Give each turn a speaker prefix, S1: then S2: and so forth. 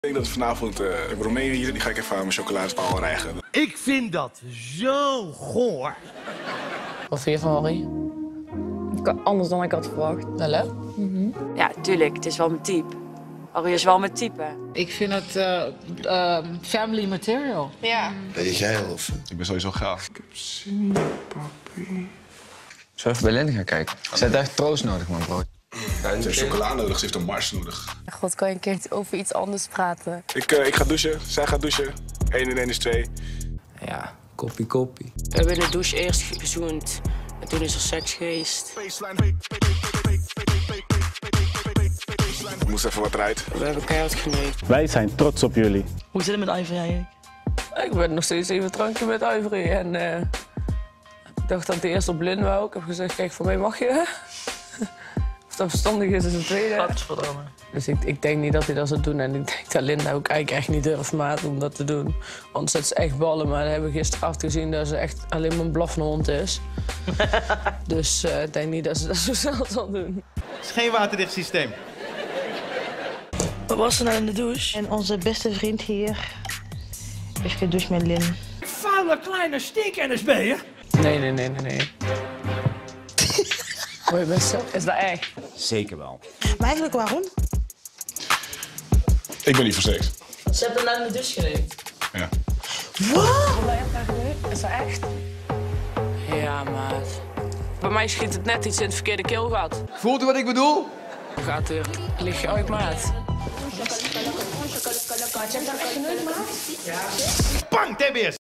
S1: Ik denk dat vanavond Romein hier, die ga ik even aan mijn chocoladespaal rijgen.
S2: Ik vind dat zo goor.
S3: Wat vind je van Harry?
S4: Anders dan ik had verwacht.
S3: Wel, hè?
S5: Ja, tuurlijk. Het is wel mijn type. Harry is wel mijn type.
S3: Ik vind het family material.
S4: Ja.
S6: Ben je geil of?
S1: Ik ben sowieso gaaf. Ik heb zin, papi.
S7: Zo even bij Lynn gaan kijken. Ze heeft echt troost nodig, man, bro.
S1: Ze heeft chocola nodig, ze heeft een mars nodig.
S4: God, kan je een keer over iets anders praten?
S1: Ik ga douchen, zij gaat douchen. 1 en 1 is 2.
S7: Ja, koppie.
S8: We hebben in de douche eerst gezoend en toen is er seks geweest.
S1: Ik moest even wat eruit.
S8: We hebben keihard geneukt.
S9: Wij zijn trots op jullie.
S8: Hoe zit het met Ivory eigenlijk?
S3: Ik ben nog steeds even drankje met Ivory. En ik dacht dat het eerst op Lynn wou. Ik heb gezegd, kijk, voor mij mag je. Of dat verstandig is het tweede.
S8: Godverdomme.
S3: Dus ik denk niet dat hij dat zou doen. En ik denk dat Lynn ook eigenlijk echt niet durft maat om dat te doen. Want zet ze echt ballen. Maar we hebben gisteravond gezien dat ze echt alleen maar een blaffende hond is. Dus ik denk niet dat ze dat zo snel zal doen.
S2: Het is geen waterdicht systeem.
S8: Wat was er nou in de douche?
S10: En onze beste vriend hier heeft gedoucht met Lynn.
S2: Vuile kleine stinkenners ben je?
S3: Nee. Hoi beste, is dat echt?
S9: Zeker wel.
S10: Maar eigenlijk waarom?
S1: Ik ben niet voor seks.
S3: Ze hebben net in de douche geleefd.
S1: Ja.
S3: Is dat echt? Ja, maat. Bij mij schiet het net iets in het verkeerde keelgat.
S7: Voelt u wat ik bedoel?
S3: Gaat er lichtje uit, maat.
S2: Bang, TBS!